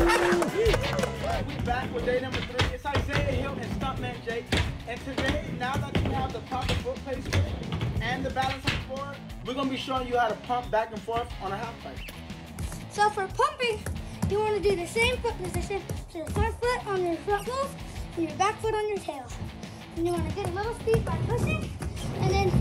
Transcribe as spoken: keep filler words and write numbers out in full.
We back with day number three. It's Isaiah Hill and Stuntman Jake. And today, now that you have the proper foot placement and the balance on the floor, we're going to be showing you how to pump back and forth on a half pipe. So for pumping, you want to do the same foot position. So your front foot on your front move and your back foot on your tail. And you want to get a little speed by pushing and then